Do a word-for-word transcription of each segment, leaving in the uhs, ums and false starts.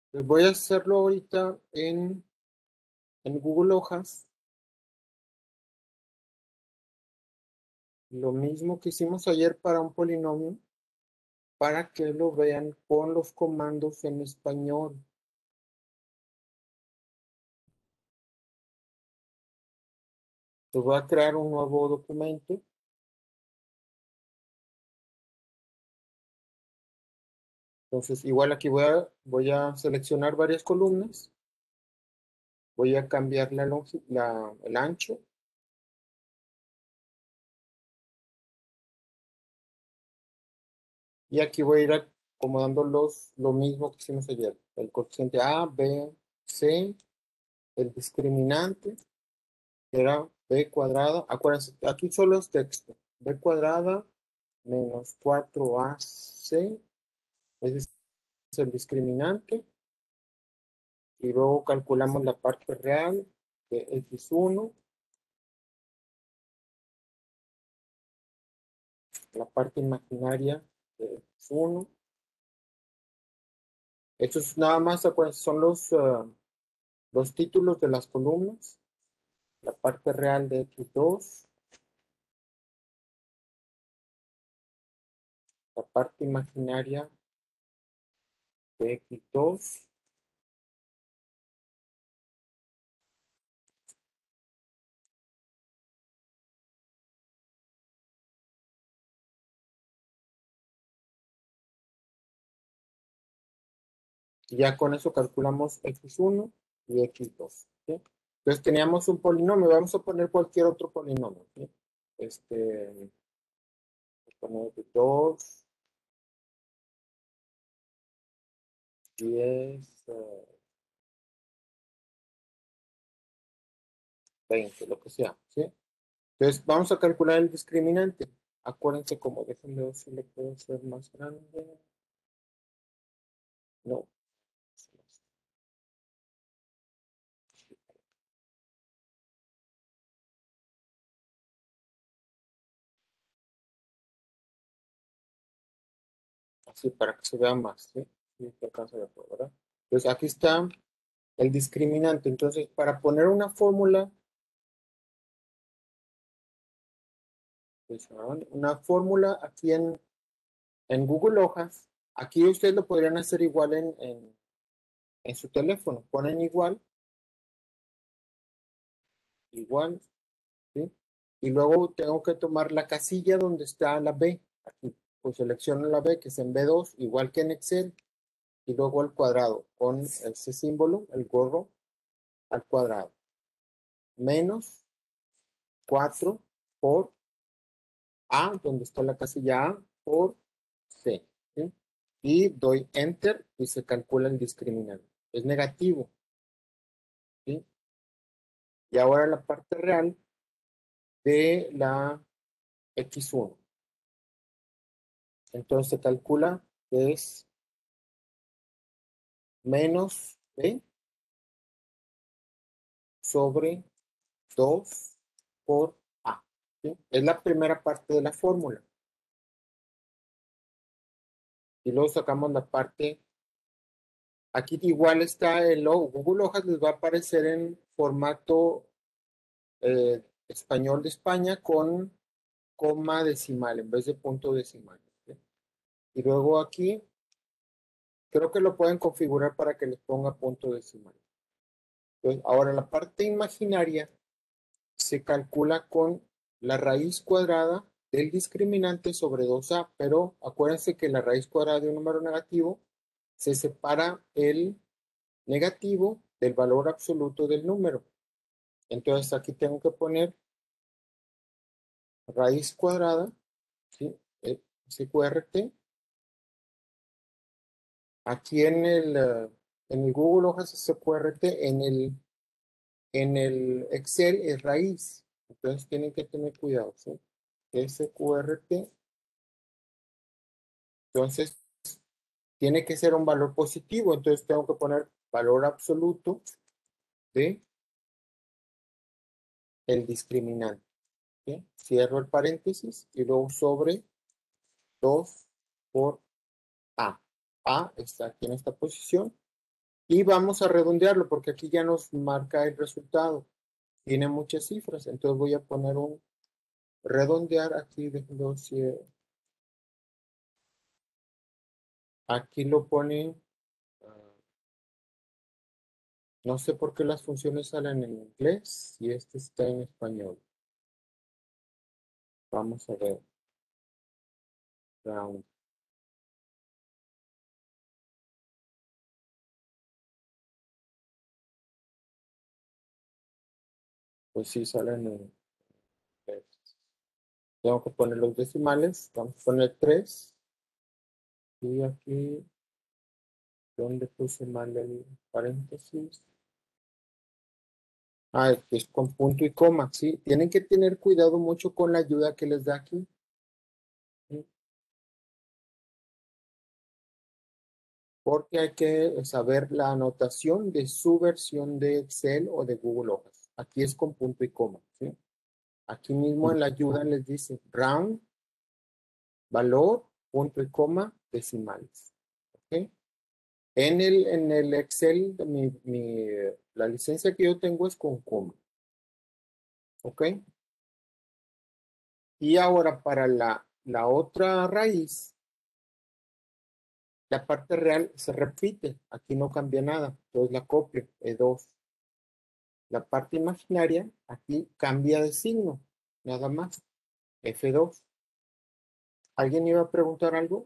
Pues voy a hacerlo ahorita en, en Google Hojas. Lo mismo que hicimos ayer para un polinomio, para que lo vean con los comandos en español. Pues voy a crear un nuevo documento. Entonces, igual aquí voy a, voy a seleccionar varias columnas. Voy a cambiar la longi- la, el ancho. Y aquí voy a ir acomodando los, lo mismo que hicimos ayer. El coeficiente A, B, C, el discriminante, que era B cuadrada. Acuérdense, aquí solo es texto. B cuadrada menos cuatro A C, ese es el discriminante. Y luego calculamos la parte real de X uno, la parte imaginaria de X uno. Estos nada más, acuérdense, son los, uh, los títulos de las columnas. La parte real de X dos, la parte imaginaria de X dos. Y ya con eso calculamos X uno y X dos. ¿Sí? Entonces teníamos un polinomio. Vamos a poner cualquier otro polinomio. ¿Sí? Este, poner dos, diez, veinte, lo que sea. ¿Sí? Entonces vamos a calcular el discriminante. Acuérdense cómo, déjenme ver si le puedo hacer más grande. No. Así para que se vea más. ¿Sí? Sí, se alcanza a ver, ¿verdad? Entonces aquí está el discriminante. Entonces, para poner una fórmula, pues, una fórmula aquí en, en Google Hojas, aquí ustedes lo podrían hacer igual en, en, en su teléfono. Ponen igual, igual, ¿sí? Y luego tengo que tomar la casilla donde está la B. Aquí, pues selecciono la B, que es en B dos, igual que en Excel, y luego al cuadrado, con ese símbolo, el gorro, al cuadrado. Menos cuatro por A, donde está la casilla A, por C. ¿Sí? Y doy Enter y se calcula el discriminante. Es negativo. ¿Sí? Y ahora la parte real de la X uno. Entonces se calcula que es menos B sobre dos por A. ¿Sí? Es la primera parte de la fórmula. Y luego sacamos la parte. Aquí igual está el logo. Google Hojas les va a aparecer en formato eh, español de España con coma decimal en vez de punto decimal. ¿Sí? Y luego aquí creo que lo pueden configurar para que les ponga punto decimal. Entonces, ahora la parte imaginaria se calcula con la raíz cuadrada del discriminante sobre dos A, pero acuérdense que la raíz cuadrada de un número negativo se separa el negativo del valor absoluto del número. Entonces aquí tengo que poner raíz cuadrada, ¿sí? S Q R T. Aquí en el, uh, en el Google Hojas S Q R T, en el, en el Excel es raíz. Entonces tienen que tener cuidado, ¿sí? S Q R T. Entonces tiene que ser un valor positivo. Entonces tengo que poner valor absoluto de el discriminante. ¿Sí? Cierro el paréntesis y luego sobre dos por A. A está aquí en esta posición Y vamos a redondearlo porque aquí ya nos marca el resultado. Tiene muchas cifras, entonces voy a poner un redondear aquí de dos. Aquí lo pone, ah, no sé por qué las funciones salen en inglés y este está en español. Vamos a ver. Round. Pues sí, salen en inglés. Tengo que poner los decimales. Vamos a poner tres. Y aquí, ¿dónde puse mal el paréntesis? Ah, es que es con punto y coma, ¿sí? Tienen que tener cuidado mucho con la ayuda que les da aquí. ¿Sí? Porque hay que saber la anotación de su versión de Excel o de Google Hojas. Aquí es con punto y coma, ¿sí? Aquí mismo en la ayuda les dice round, valor, punto y coma, decimales. ¿Ok? En el, en el Excel, mi, mi, la licencia que yo tengo es con coma. ¿Ok? Y ahora para la, la otra raíz, la parte real se repite. Aquí no cambia nada. Entonces la copio, E dos. La parte imaginaria, aquí cambia de signo. Nada más. F dos. ¿Alguien iba a preguntar algo?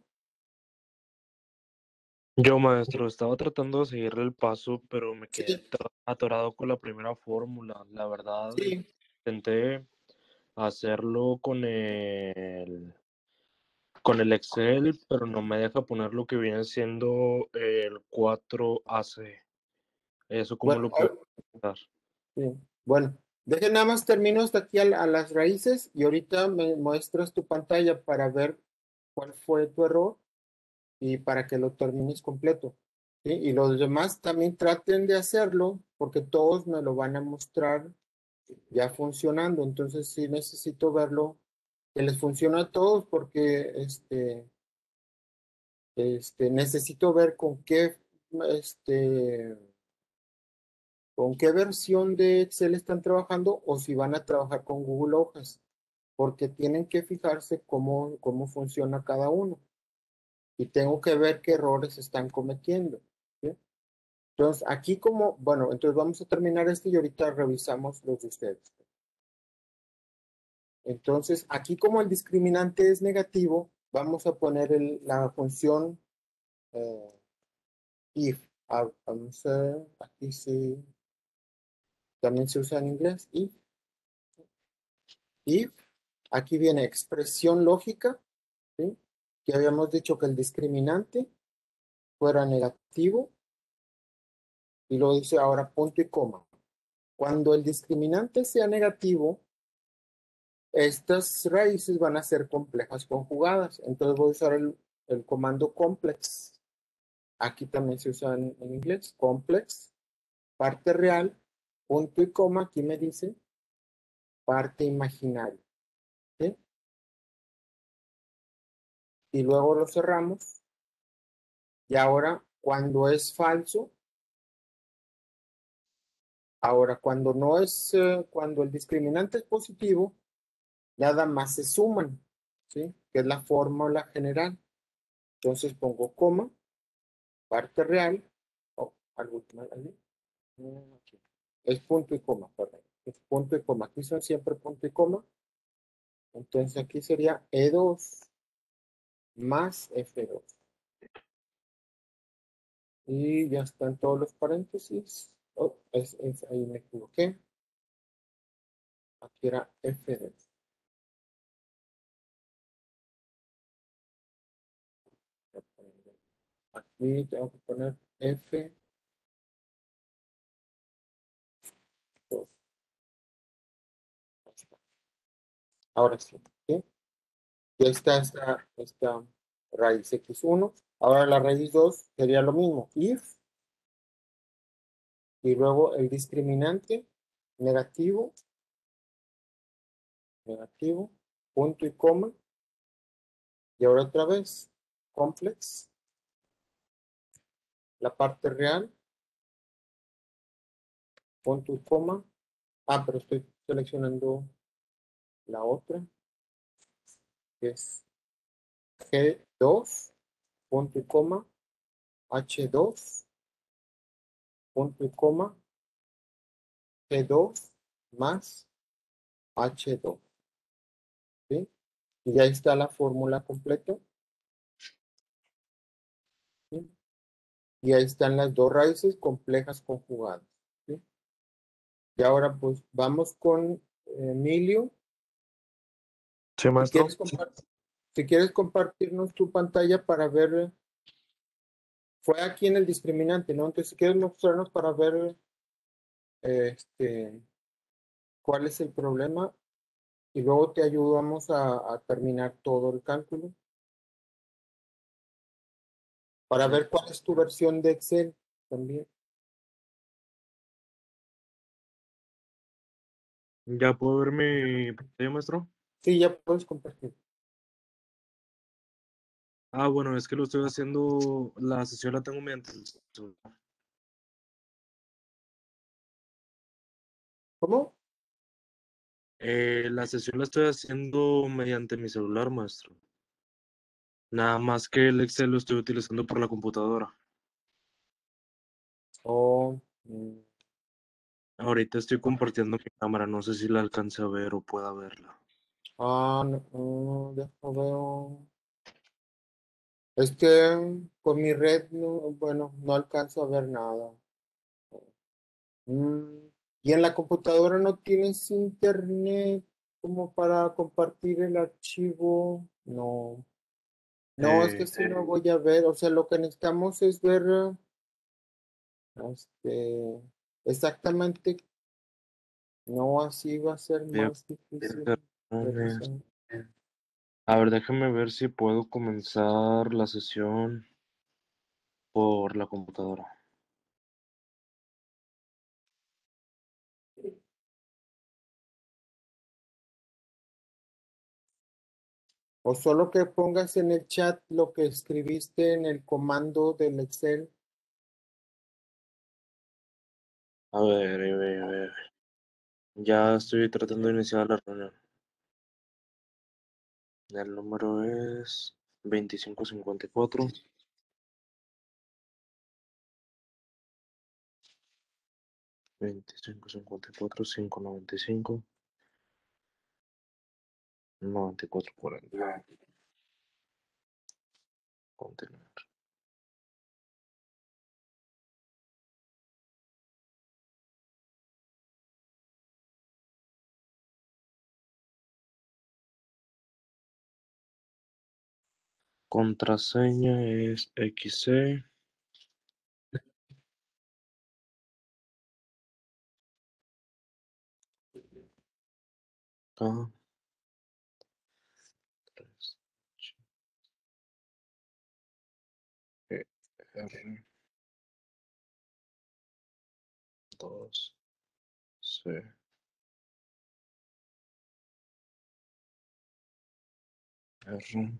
Yo, maestro, estaba tratando de seguirle el paso, pero me quedé Sí, atra- atorado con la primera fórmula. La verdad, sí. intenté hacerlo con el, con el Excel, pero no me deja poner lo que viene siendo el cuatro A C. ¿Eso cómo Bueno, lo puedo hacer? sí. Bueno, deje nada más termino hasta aquí a, a las raíces y ahorita me muestras tu pantalla para ver cuál fue tu error y para que lo termines completo. ¿Sí? Y los demás también traten de hacerlo porque todos me lo van a mostrar ya funcionando. Entonces sí necesito verlo, que les funcione a todos porque este, este, necesito ver con qué este, con qué versión de Excel están trabajando o si van a trabajar con Google Hojas, porque tienen que fijarse cómo, cómo funciona cada uno y tengo que ver qué errores están cometiendo. ¿Sí? Entonces, aquí como, bueno, entonces vamos a terminar este y ahorita revisamos los de ustedes. Entonces, aquí como el discriminante es negativo, vamos a poner el, la función eh, if. Ah, vamos a, aquí sí, también se usa en inglés, if. If, aquí viene expresión lógica, ¿sí? Que habíamos dicho que el discriminante fuera negativo y lo dice ahora punto y coma. Cuando el discriminante sea negativo, estas raíces van a ser complejas conjugadas. Entonces voy a usar el, el comando complex. Aquí también se usa en, en inglés, complex, parte real, punto y coma, aquí me dice parte imaginaria. ¿Sí? Y luego lo cerramos. Y ahora, cuando es falso, ahora cuando no es, eh, cuando el discriminante es positivo, nada más se suman, ¿sí? Que es la fórmula general. Entonces pongo coma, parte real, o al último, ahí, mm, aquí. Es punto y coma, perdón. Es punto y coma. Aquí son siempre punto y coma. Entonces aquí sería E dos más F dos. Y ya están todos los paréntesis. Oh, es, es, ahí me equivoqué. Aquí era F dos. Aquí tengo que poner F dos. Ahora sí, ¿sí? Ya está esta, esta raíz x uno. Ahora la raíz dos sería lo mismo. If y luego el discriminante negativo, negativo, punto y coma. Y ahora otra vez, complex, la parte real, punto y coma. Ah, pero estoy seleccionando la otra, que es G dos, punto y coma, H dos, punto y coma, G dos más H dos. ¿Sí? Y ahí está la fórmula completa. ¿Sí? Y ahí están las dos raíces complejas conjugadas. ¿Sí? Y ahora pues vamos con Emilio. Sí, Si maestro. quieres, compart- si quieres compartirnos tu pantalla para ver, fue aquí en el discriminante, ¿no? Entonces, si quieres mostrarnos para ver este, cuál es el problema y luego te ayudamos a, a terminar todo el cálculo para ver cuál es tu versión de Excel también. ¿Ya puedo ver mi pantalla, maestro? Sí, ya puedes compartir. Ah, bueno, es que lo estoy haciendo, la sesión la tengo mediante el celular. ¿Cómo? Eh, la sesión la estoy haciendo mediante mi celular, maestro. Nada más que el Excel lo estoy utilizando por la computadora. Oh, mm, Ahorita estoy compartiendo mi cámara, no sé si la alcance a ver o pueda verla. ah, no, no, deja veo. Es que con mi red, no, bueno, no alcanzo a ver nada. Mm, ¿y en la computadora no tienes internet como para compartir el archivo? No, no, es que Eh, si no voy a ver, o sea, lo que necesitamos es ver este, exactamente, no, así va a ser voy a más difícil poner cartones. revisar. A ver, déjame ver si puedo comenzar la sesión por la computadora. O solo que pongas en el chat lo que escribiste en el comando del Excel. A ver, a ver, a ver. Ya estoy tratando de iniciar la reunión. El número es veinticinco cincuenta y cuatro, veinticinco cincuenta y cuatro, cinco noventa y cinco, noventa y cuatro cuarenta. Continuar. Contraseña es X C. K tres E R dos C R.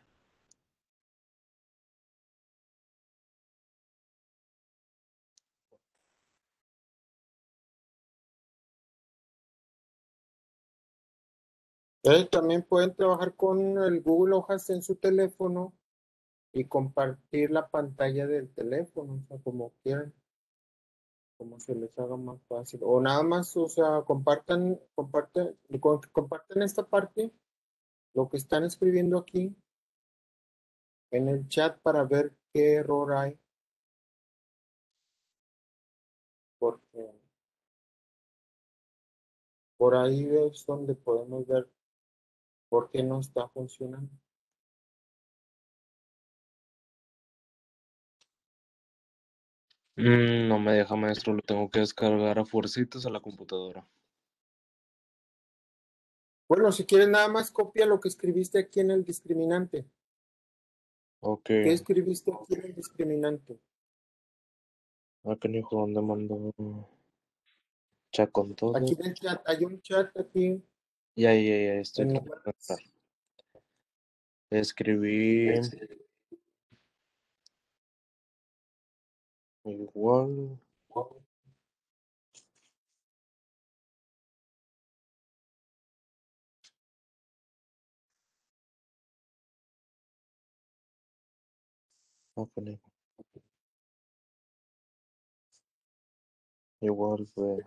Eh, también pueden trabajar con el Google Hojas en su teléfono y compartir la pantalla del teléfono, o sea, como quieran, como se les haga más fácil. O nada más, o sea, compartan, compartan, con- compartan esta parte, lo que están escribiendo aquí en el chat para ver qué error hay, porque por ahí es donde podemos ver por qué no está funcionando. Mm, no me deja, maestro, lo tengo que descargar a fuercitas a la computadora. Bueno, si quieres nada más copia lo que escribiste aquí en el discriminante. Ok, ¿Qué escribiste aquí en el discriminante? acá hijo, ¿dónde mando? Chat con todo. Aquí en el chat, hay un chat aquí Ya, ya, ya, estoy en tratando de entrar. Escribí igual Ok. Igual B.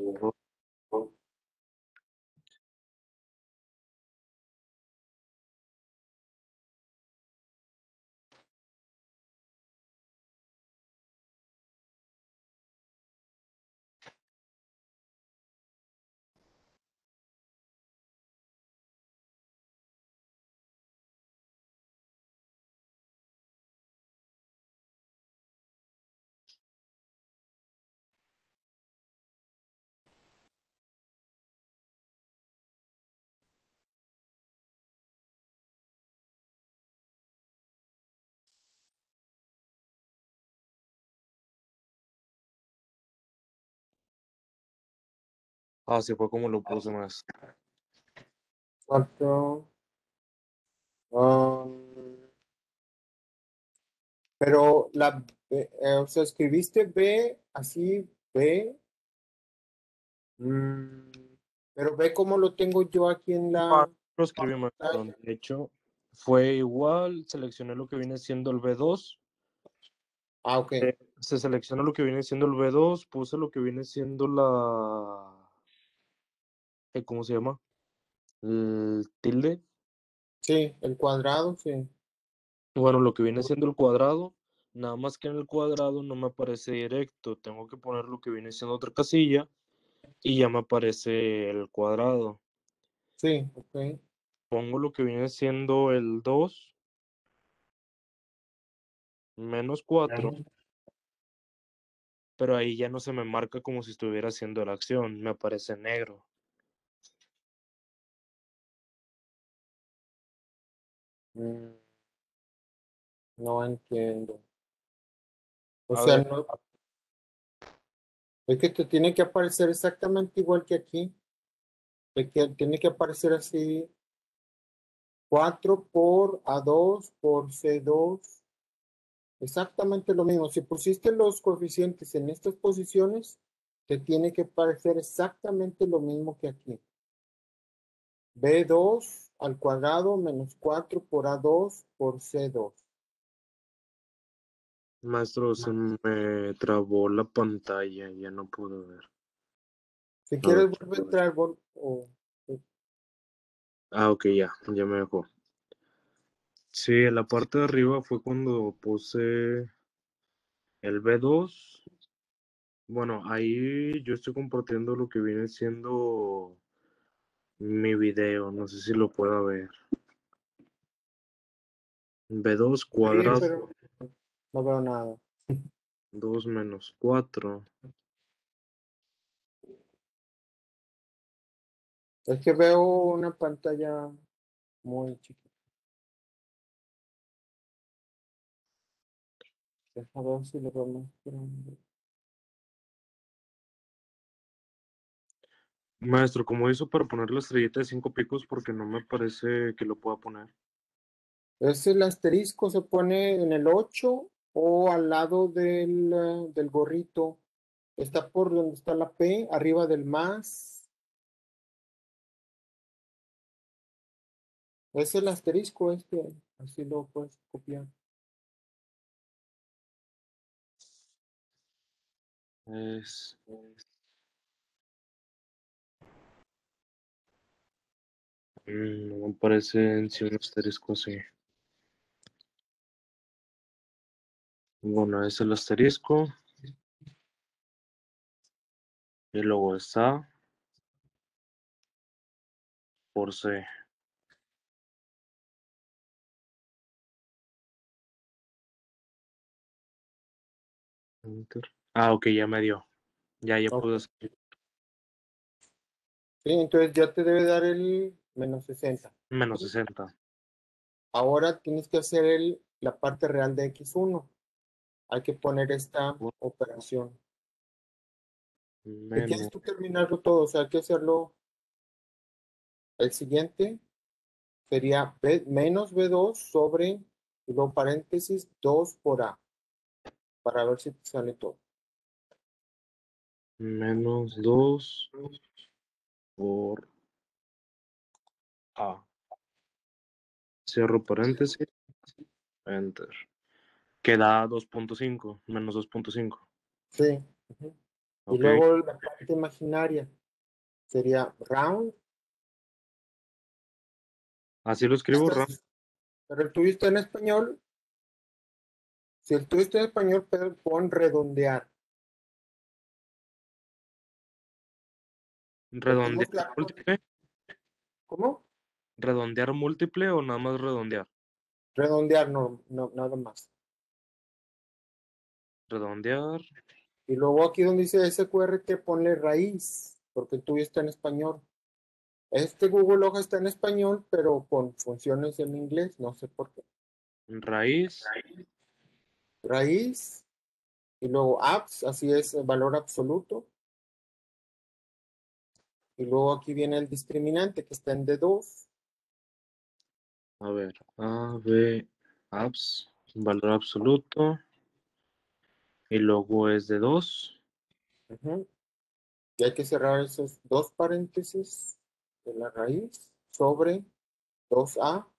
Así fue como lo puse más. Cuatro. um, pero la, eh, eh, o sea, escribiste B, así, B. mm, pero ve cómo lo tengo yo aquí en Ah, la lo escribí más. pantalla. De hecho, fue igual. Seleccioné lo que viene siendo el B dos. Ah, ok. Eh, se selecciona lo que viene siendo el B dos. Puse lo que viene siendo la. eh, ¿Cómo se llama? El tilde. Sí, el cuadrado, sí. Bueno, lo que viene siendo el cuadrado. Nada más que en el cuadrado no me aparece directo. Tengo que poner lo que viene siendo otra casilla y ya me aparece el cuadrado. Sí, ok. Pongo lo que viene siendo el dos menos cuatro, pero ahí ya no se me marca como si estuviera haciendo la acción, me aparece negro. Mm, no entiendo. O A sea, ver, no, es que te tiene que aparecer exactamente igual que aquí. Es que tiene que aparecer así cuatro por a dos por c dos. Exactamente lo mismo. Si pusiste los coeficientes en estas posiciones, te tiene que parecer exactamente lo mismo que aquí. b dos al cuadrado menos cuatro por a dos por c dos. maestro, se me trabó la pantalla, ya no puedo ver. Si A ver. quieres, vuelve a entrar. vol- o- Ah, ok, ya, ya me dejó. Sí, en la parte de arriba fue cuando puse el B dos. Bueno, ahí yo estoy compartiendo lo que viene siendo mi video, no sé si lo pueda ver. B dos Sí, cuadrado, pero no veo nada. dos menos cuatro. Es que veo una pantalla muy chiquita. Deja ver si lo veo más grande. Maestro, ¿cómo hizo para poner la estrellita de cinco picos? Porque no me parece que lo pueda poner. Es el asterisco, se pone en el ocho o al lado del, eh, del gorrito. Está por donde está la P, arriba del más. Es el asterisco este, así lo puedes copiar. Es. mm, No me parece en sí un asterisco así. Bueno, es el asterisco. Y luego está por C. Enter. Ah, ok, ya me dio. Ya, ya Ok. pude hacer. Sí, entonces ya te debe dar el menos sesenta. Menos sesenta. Ahora tienes que hacer el, la parte real de x uno. Hay que poner esta operación. Si quieres Menos. tú terminarlo todo, o sea, hay que hacerlo. El siguiente sería B, menos b dos sobre, y luego paréntesis, dos por A, para ver si te sale todo. Menos dos por A. Cierro paréntesis. Enter. Que da dos punto cinco, menos dos punto cinco. Sí. Ujú. Y Ok. luego la parte imaginaria sería round. Así lo escribo, Ram. Estás, pero el tuyo está en español. Si el tuyo está en español, pero pon redondear. Redondear Perdimos la... múltiple. ¿Cómo? ¿Redondear múltiple o nada más redondear? Redondear, no, no, nada más. Redondear. Y luego aquí donde dice S Q R T, ponle raíz, porque el tuyo está en español. Este Google Hoja está en español, pero con funciones en inglés, no sé por qué. Raíz. Raíz, y luego apps, así es, el valor absoluto. Y luego aquí viene el discriminante que está en D dos. A ver. A, B, apps. Valor absoluto. Y luego es de dos. Ujú. Y hay que cerrar esos dos paréntesis de la raíz sobre dos a.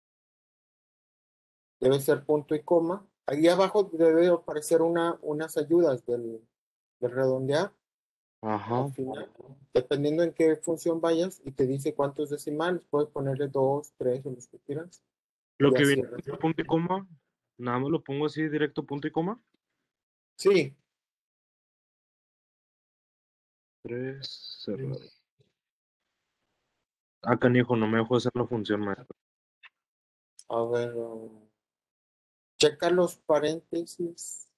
Debe ser punto y coma. Ahí abajo debe aparecer una, unas ayudas del, del redondear. Al Ajá. final, dependiendo en qué función vayas, y te dice cuántos decimales, puedes ponerle dos, tres o los que quieras. Lo Y que así. viene siendo punto y coma. Nada más lo pongo así directo punto y coma. Sí. Tres, cerrado. Ah, canijo, no me dejó hacer la función, maestro. A ver, um, checa los paréntesis.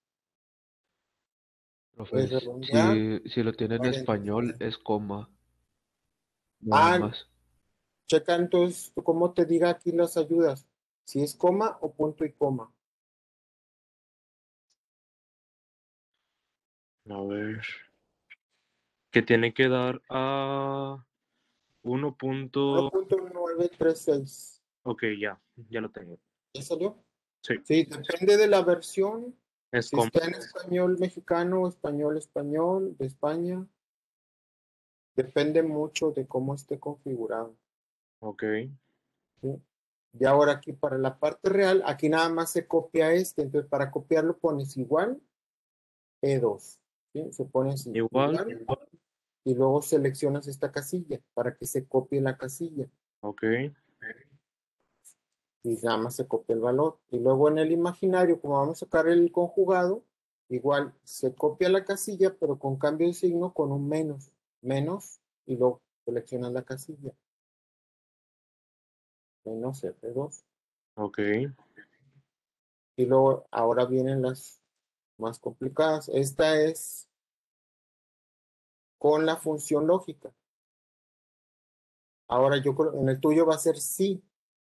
Profe, Es redondear, si, si lo tiene en español paréntesis. es coma, nada Ah, más. checa entonces cómo te diga aquí las ayudas. Si es coma o punto y coma. A ver. Que tiene que dar a uno punto. uno punto novecientos treinta y seis. Ok, ya. Ya lo tengo. ¿Ya salió? Sí. Sí, depende de la versión. Es Si coma. está en español mexicano, español español, de España, depende mucho de cómo esté configurado. Ok. ¿Sí? Y ahora aquí para la parte real, aquí nada más se copia este. Entonces para copiarlo pones igual E dos. ¿Sí? Se pone así, Igual. igual. Y luego seleccionas esta casilla para que se copie la casilla. Ok. Y nada más se copia el valor. Y luego en el imaginario, como vamos a sacar el conjugado, igual se copia la casilla, pero con cambio de signo con un menos. Menos, y luego seleccionas la casilla. Menos F dos. Ok. Y luego, ahora vienen las más complicadas. Esta es con la función lógica. Ahora yo creo, en el tuyo va a ser sí.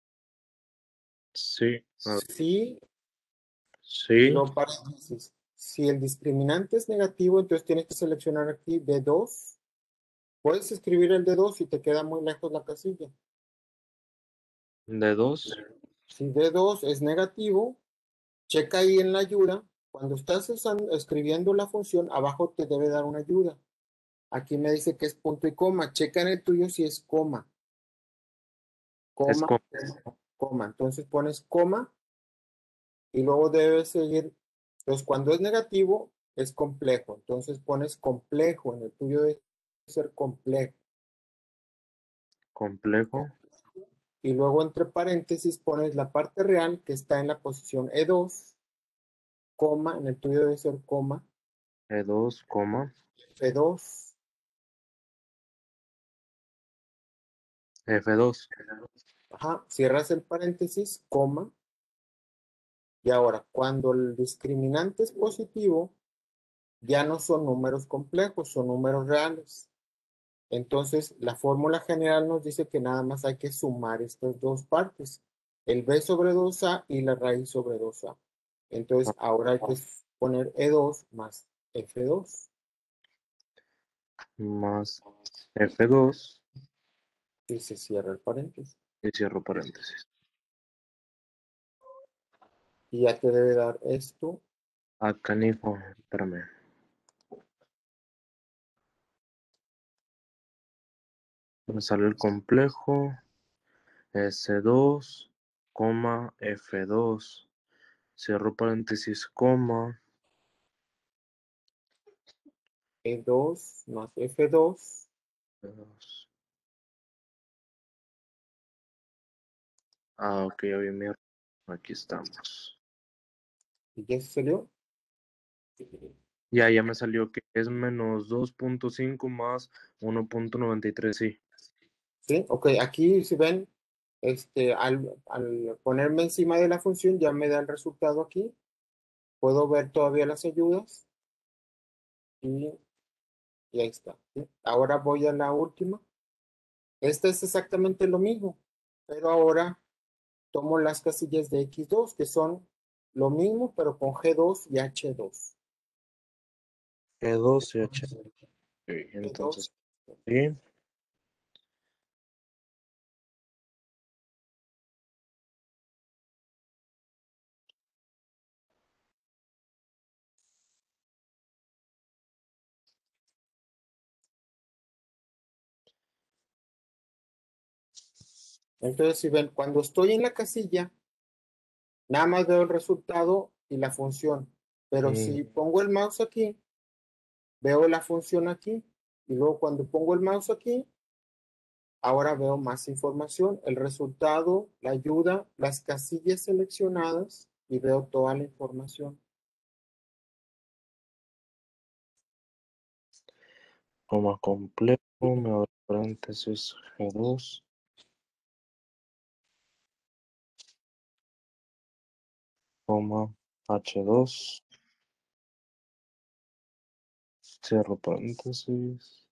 Sí. A ver. Sí, y Sí. luego paréntesis. Si el discriminante es negativo, entonces tienes que seleccionar aquí D dos. Puedes escribir el D dos y te queda muy lejos la casilla. De dos. Si D dos es negativo, checa ahí en la ayuda. Cuando estás usando, escribiendo la función, abajo te debe dar una ayuda. Aquí me dice que es punto y coma. Checa en el tuyo si es coma. Es Coma, coma. coma. Entonces pones coma y luego debes seguir. Entonces, cuando es negativo, es complejo. Entonces pones complejo. En el tuyo debe ser complejo. Complejo. Y luego entre paréntesis pones la parte real que está en la posición E dos, coma, en el tuyo debe ser coma, E dos, coma. F dos. F dos. Ajá, cierras el paréntesis, coma. Y ahora, cuando el discriminante es positivo, ya no son números complejos, son números reales. Entonces, la fórmula general nos dice que nada más hay que sumar estas dos partes, el b sobre dos a y la raíz sobre dos a. Entonces, ahora hay que poner E dos más F dos Más F dos. y se cierra el paréntesis. Y cierro paréntesis. Y ya te debe dar esto. Ah, canijo. Espérame. Me sale el complejo. S dos, coma, F dos. cierro paréntesis, coma, E dos más F dos. dos. Ah, ok, había mi error. Aquí estamos. ¿Y ya se salió? Ya, ya me salió que es menos dos punto cinco más uno punto noventa y tres, sí. ¿Sí? Ok, aquí si ven, este, al, al ponerme encima de la función ya me da el resultado aquí. Puedo ver todavía las ayudas. Y, y ahí está. ¿Sí? Ahora voy a la última. Esta es exactamente lo mismo, pero ahora tomo las casillas de equis dos, que son lo mismo, pero con ge dos y hache dos. E dos y H. Ok, ge entonces, dos. sí. Entonces, si ven, cuando estoy en la casilla, nada más veo el resultado y la función. Pero si Mm, pongo el mouse aquí, veo la función aquí. Y luego cuando pongo el mouse aquí, ahora veo más información, el resultado, la ayuda, las casillas seleccionadas y veo toda la información. coma completo, me abro paréntesis, ge dos. Coma, hache dos. Cierro paréntesis.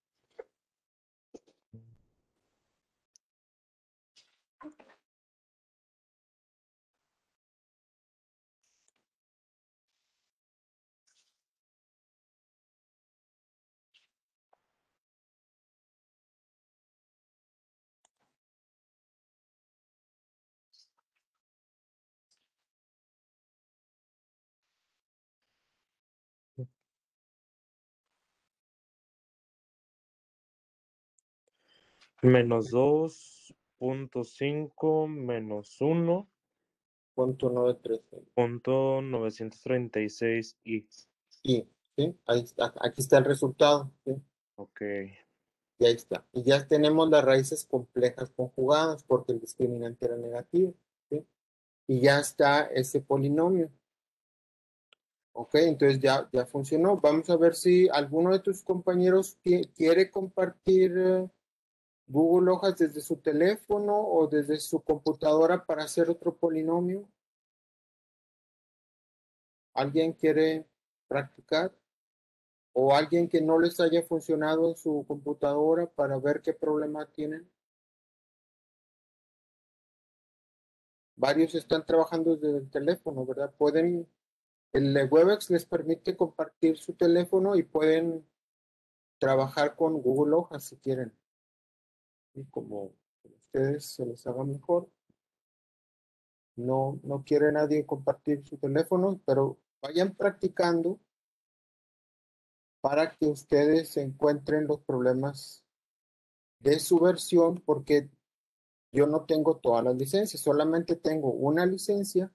Menos dos punto cinco menos uno Punto nueve tres. punto novecientos treinta y seis y. Y, ¿sí? Ahí está, aquí está el resultado, ¿sí? Ok. Y ahí está. Y ya tenemos las raíces complejas conjugadas porque el discriminante era negativo, ¿sí? Y ya está ese polinomio. Ok, entonces ya, ya funcionó. Vamos a ver si alguno de tus compañeros quiere compartir eh, Google Hojas desde su teléfono o desde su computadora para hacer otro polinomio. ¿Alguien quiere practicar? ¿O alguien que no les haya funcionado en su computadora para ver qué problema tienen? Varios están trabajando desde el teléfono, ¿verdad? Pueden, el Webex les permite compartir su teléfono y pueden trabajar con Google Hojas si quieren. Y como ustedes se les haga mejor. No, no quiere nadie compartir su teléfono, pero vayan practicando para que ustedes encuentren los problemas de su versión, porque yo no tengo todas las licencias, solamente tengo una licencia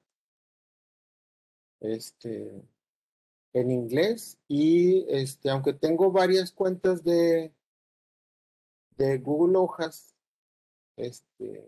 este, en inglés y este, aunque tengo varias cuentas de, de Google Hojas, este,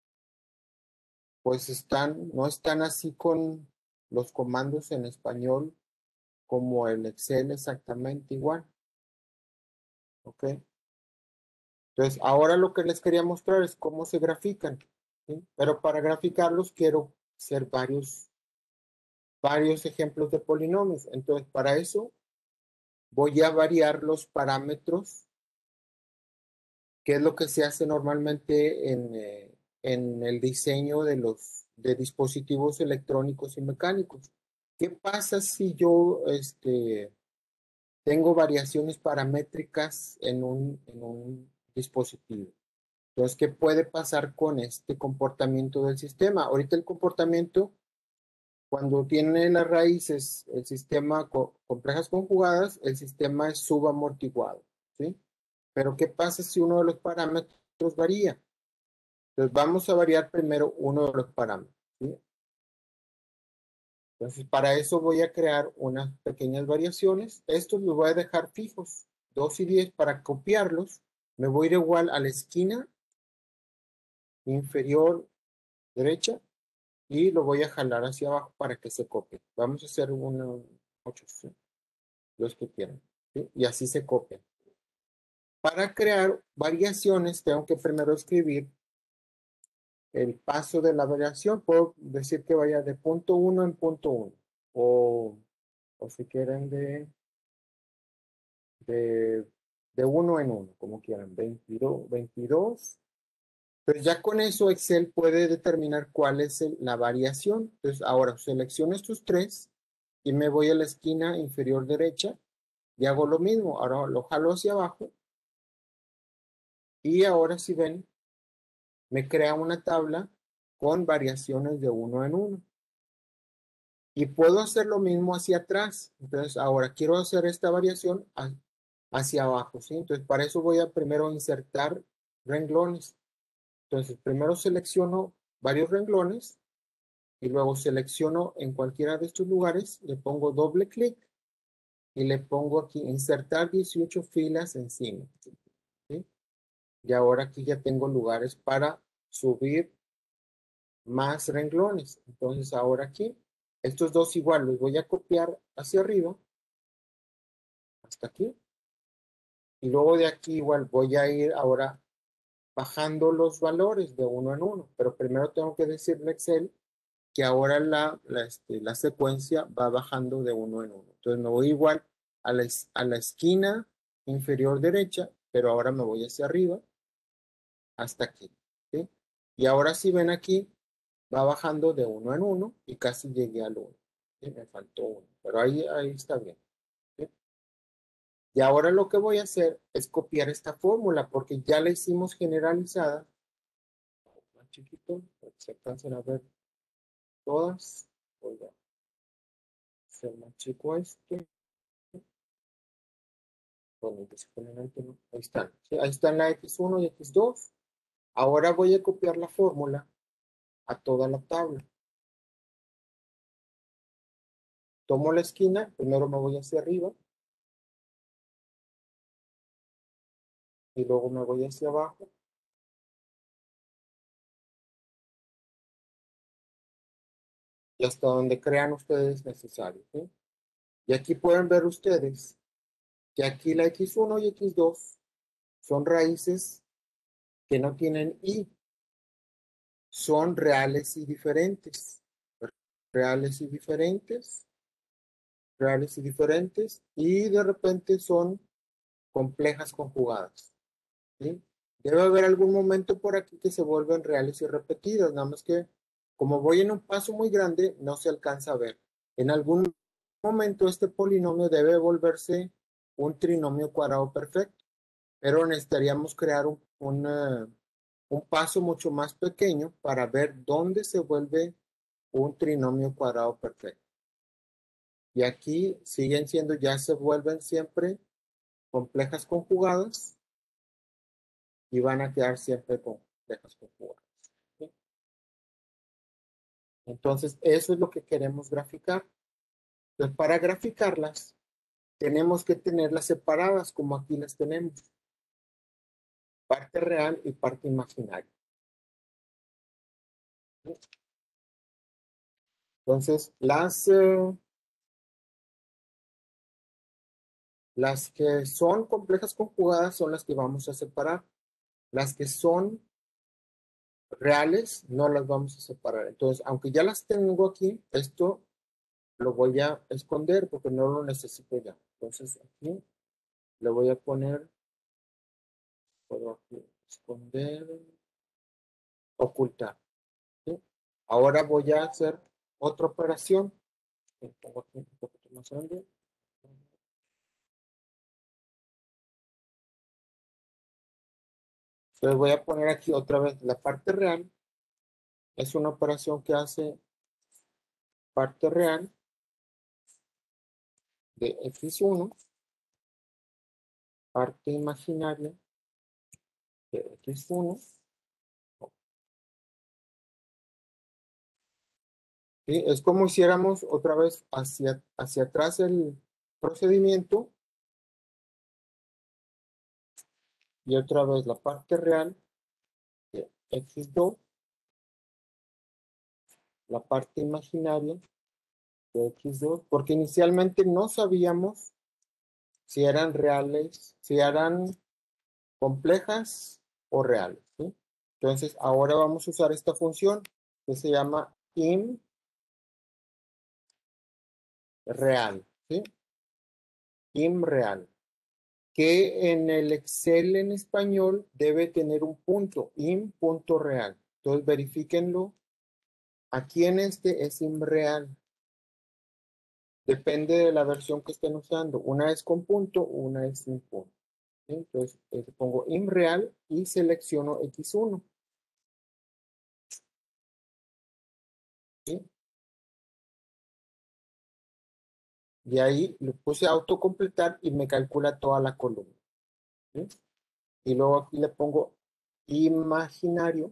pues están, no están así con los comandos en español como el Excel exactamente igual. ¿Ok? Entonces, ahora lo que les quería mostrar es cómo se grafican, ¿sí? Pero para graficarlos quiero hacer varios, varios ejemplos de polinomios. Entonces, para eso voy a variar los parámetros, que es lo que se hace normalmente en, eh, en el diseño de los de dispositivos electrónicos y mecánicos. ¿Qué pasa si yo este, tengo variaciones paramétricas en un, en un dispositivo? Entonces, ¿qué puede pasar con este comportamiento del sistema? Ahorita el comportamiento, cuando tiene las raíces, el sistema co complejas conjugadas, el sistema es subamortiguado, ¿sí? Pero ¿qué pasa si uno de los parámetros varía? Entonces, vamos a variar primero uno de los parámetros, ¿sí? Entonces, para eso voy a crear unas pequeñas variaciones. Estos los voy a dejar fijos, dos y diez, para copiarlos. Me voy a ir igual a la esquina inferior derecha y lo voy a jalar hacia abajo para que se copie. Vamos a hacer una, ocho, los que quieran, ¿sí? Y así se copia. Para crear variaciones, tengo que primero escribir el paso de la variación. Puedo decir que vaya de punto uno en punto uno. O, o si quieren de, de, de uno en uno, como quieran. veintidós, veintidós. Pero ya con eso Excel puede determinar cuál es el- la variación. Entonces ahora selecciono estos tres y me voy a la esquina inferior derecha y hago lo mismo. Ahora lo jalo hacia abajo. Y ahora si ven, me crea una tabla con variaciones de uno en uno. Y puedo hacer lo mismo hacia atrás. Entonces, ahora quiero hacer esta variación hacia abajo, ¿sí? Entonces, para eso voy a primero insertar renglones. Entonces, primero selecciono varios renglones y luego selecciono en cualquiera de estos lugares, le pongo doble clic y le pongo aquí insertar dieciocho filas encima, ¿sí? Y ahora aquí ya tengo lugares para subir más renglones. Entonces ahora aquí, estos dos igual los voy a copiar hacia arriba, hasta aquí. Y luego de aquí igual voy a ir ahora bajando los valores de uno en uno. Pero primero tengo que decirle a Excel que ahora la, la, este, la secuencia va bajando de uno en uno. Entonces me voy igual a la, a la esquina inferior derecha, pero ahora me voy hacia arriba, hasta aquí, ¿sí? Y ahora si ven aquí, va bajando de uno en uno y casi llegué al uno. ¿Sí? Me faltó uno, pero ahí, ahí está bien, ¿sí? Y ahora lo que voy a hacer es copiar esta fórmula porque ya la hicimos generalizada. Más chiquito, para que se alcancen a ver todas. Voy a hacer más chico este. Bueno, no. Ahí están, ¿sí? Ahí están la equis uno y equis dos. Ahora voy a copiar la fórmula a toda la tabla. Tomo la esquina, primero me voy hacia arriba y luego me voy hacia abajo y hasta donde crean ustedes necesario, ¿sí? Y aquí pueden ver ustedes que aquí la equis uno y equis dos son raíces que no tienen i, son reales y diferentes, reales y diferentes, reales y diferentes, y de repente son complejas conjugadas, ¿sí? Debe haber algún momento por aquí que se vuelven reales y repetidas, nada más que como voy en un paso muy grande, no se alcanza a ver. En algún momento este polinomio debe volverse un trinomio cuadrado perfecto, pero necesitaríamos crear un, una, un paso mucho más pequeño para ver dónde se vuelve un trinomio cuadrado perfecto. Y aquí siguen siendo, ya se vuelven siempre complejas conjugadas y van a quedar siempre complejas conjugadas, ¿sí? Entonces, eso es lo que queremos graficar. Entonces, para graficarlas, tenemos que tenerlas separadas como aquí las tenemos. Parte real y parte imaginaria. Entonces, las, eh, las que son complejas conjugadas son las que vamos a separar. Las que son reales no las vamos a separar. Entonces, aunque ya las tengo aquí, esto lo voy a esconder porque no lo necesito ya. Entonces, aquí le voy a poner, puedo aquí, esconder, ocultar, ¿sí? Ahora voy a hacer otra operación. Pongo aquí un poquito más grande. Entonces voy a poner aquí otra vez la parte real. Es una operación que hace parte real de equis uno, parte imaginaria de equis uno, ¿sí? Es como hiciéramos otra vez hacia, hacia atrás el procedimiento y otra vez la parte real de equis dos, la parte imaginaria de equis dos, porque inicialmente no sabíamos si eran reales, si eran complejas o reales, ¿sí? Entonces, ahora vamos a usar esta función que se llama im real, ¿sí? Im real, que en el Excel en español debe tener un punto, im punto real. Entonces, verifíquenlo. Aquí en este es im real. Depende de la versión que estén usando. Una es con punto, una es sin punto. ¿Sí? Entonces, eh, pongo im real y selecciono equis uno. ¿Sí? Y ahí le puse autocompletar y me calcula toda la columna. ¿Sí? Y luego aquí le pongo imaginario,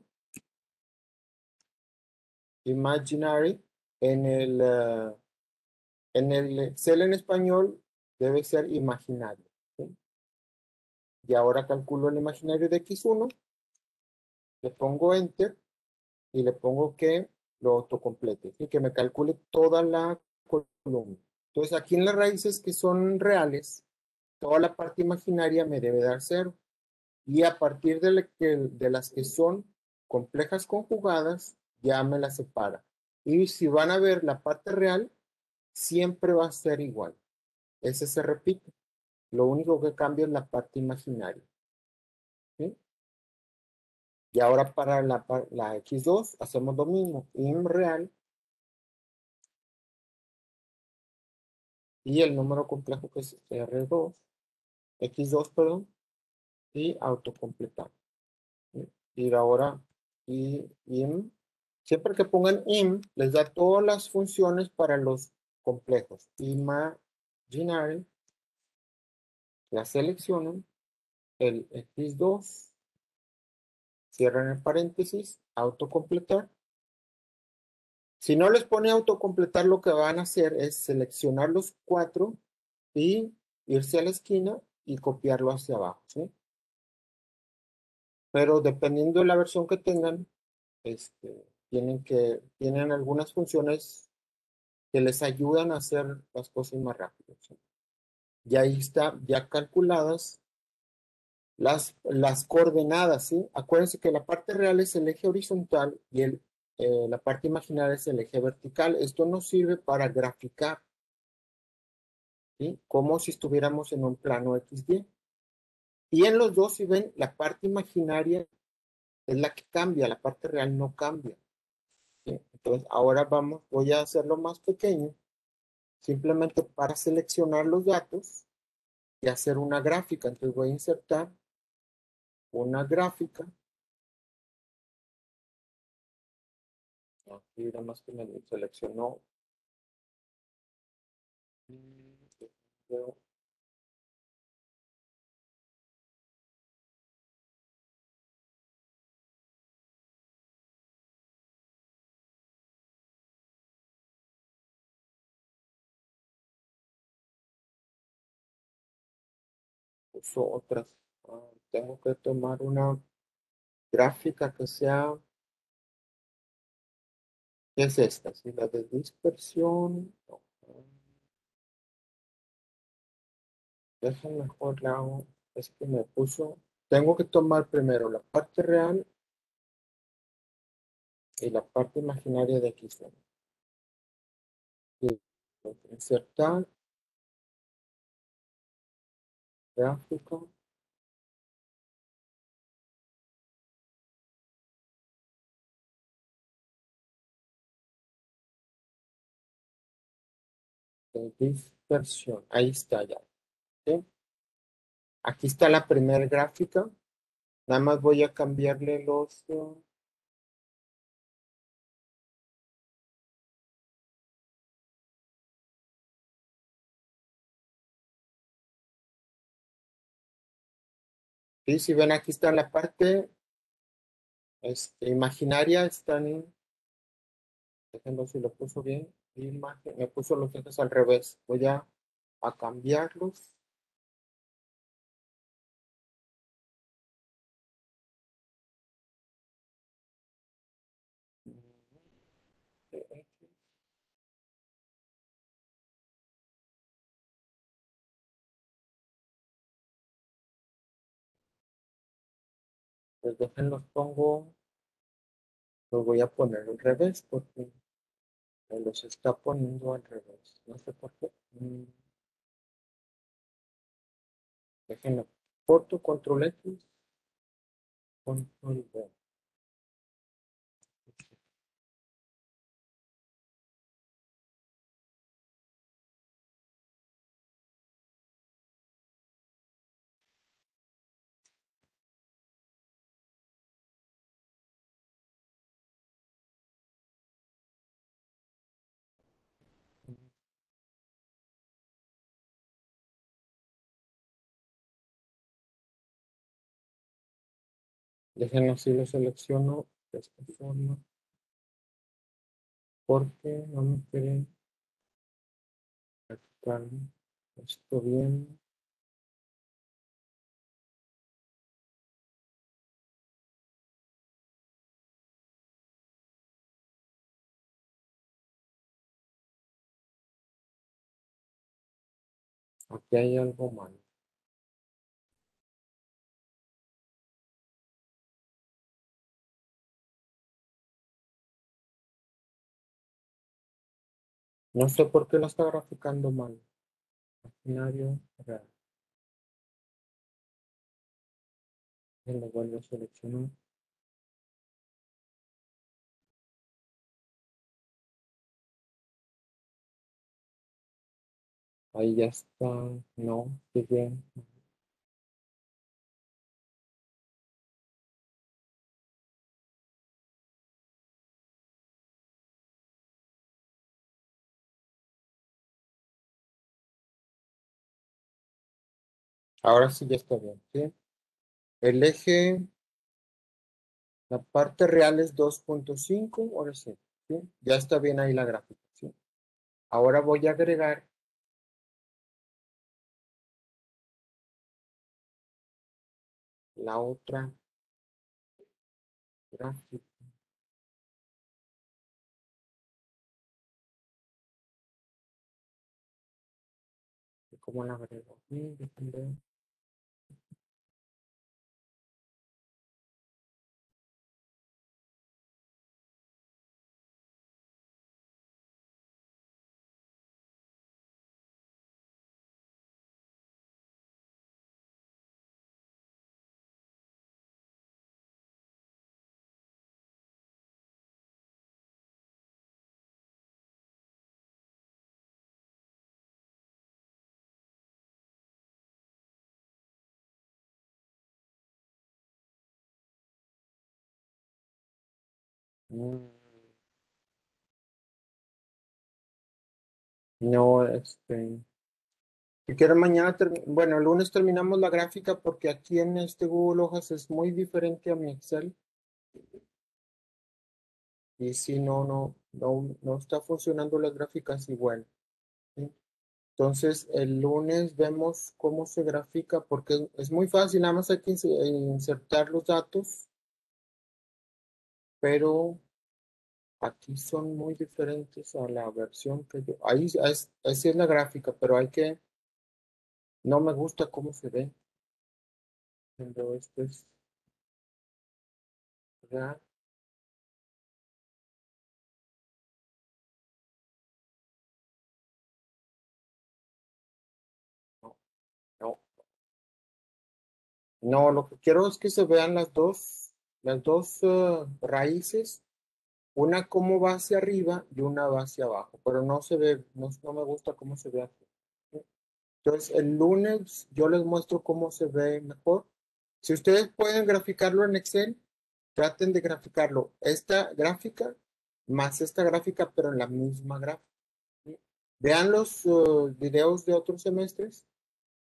imaginary, en el, uh, en el Excel en español debe ser imaginario. ¿Sí? Y ahora calculo el imaginario de equis uno, le pongo enter y le pongo que lo autocomplete, ¿sí? Que me calcule toda la columna. Entonces aquí en las raíces que son reales, toda la parte imaginaria me debe dar cero. Y a partir de, la que, de las que son complejas conjugadas, ya me las separa. Y si van a ver la parte real, siempre va a ser igual. Ese se repite. Lo único que cambia es la parte imaginaria. ¿Sí? Y ahora para la, la equis dos hacemos lo mismo. Im real. Y el número complejo que es erre dos. equis dos, perdón. Y autocompletar. ¿Sí? Y ahora y, im. Siempre que pongan im, les da todas las funciones para los complejos. Imaginary, la seleccionan, el equis dos, cierran el paréntesis, autocompletar. Si no les pone autocompletar, lo que van a hacer es seleccionar los cuatro y irse a la esquina y copiarlo hacia abajo, ¿sí? Pero dependiendo de la versión que tengan, este, tienen que, tienen algunas funciones que les ayudan a hacer las cosas más rápido, ¿sí? Y ahí está ya calculadas las, las coordenadas, ¿sí? Acuérdense que la parte real es el eje horizontal y el, eh, la parte imaginaria es el eje vertical. Esto nos sirve para graficar, ¿sí? Como si estuviéramos en un plano equis de. Y en los dos, si ven, la parte imaginaria es la que cambia, la parte real no cambia, ¿sí? Entonces, ahora vamos, voy a hacerlo más pequeño, simplemente para seleccionar los datos y hacer una gráfica. Entonces voy a insertar una gráfica. Aquí nada más que me seleccionó. Puso otras. Ah, tengo que tomar una gráfica que sea. ¿Qué es esta? ¿Sí? La de dispersión. No. Déjenme mejor la hago. Es que me puso. Tengo que tomar primero la parte real y la parte imaginaria de equis uno. Insertar gráfica. De dispersión. Ahí está ya. ¿Sí? Aquí está la primera gráfica. Nada más voy a cambiarle los. Uh, sí, si ven, aquí está la parte este, imaginaria, están Déjenlo si lo puso bien. Imagen, me puso los ejes al revés. Voy a, a cambiarlos. Pues déjenlos pongo. Los voy a poner al revés porque me los está poniendo al revés. No sé por qué. Mm, Déjenlo. Corto, control X, control V. Déjenlo así, lo selecciono de esta forma. Porque no me quieren practicar esto bien. Aquí hay algo mal. No sé por qué lo está graficando mal. Escenario real. Y lo vuelvo a seleccionar. Ahí ya está. No, qué bien. Ahora sí ya está bien, ¿sí? El eje, la parte real es dos punto cinco, ahora sí, ¿sí? Ya está bien ahí la gráfica, ¿sí? Ahora voy a agregar la otra gráfica. ¿Cómo la agrego? Aquí, déjenme ver. Mm, No, este. Si quieren mañana, termi- bueno, el lunes terminamos la gráfica porque aquí en este Google Hojas es muy diferente a mi Excel. Y si no, no, no, no está funcionando las gráficas igual, ¿sí? Entonces, el lunes vemos cómo se grafica porque es, es muy fácil, nada más hay que inse- insertar los datos, pero aquí son muy diferentes a la versión que yo. Ahí es, así es la gráfica, pero hay que, no me gusta cómo se ve. Pero esto es, ya, no, no. No, lo que quiero es que se vean las dos, las dos eh, raíces, una como va hacia arriba y una va hacia abajo, pero no se ve, no, no me gusta cómo se ve aquí. Entonces, el lunes yo les muestro cómo se ve mejor. Si ustedes pueden graficarlo en Excel, traten de graficarlo. Esta gráfica más esta gráfica, pero en la misma gráfica, ¿sí? Vean los uh, videos de otros semestres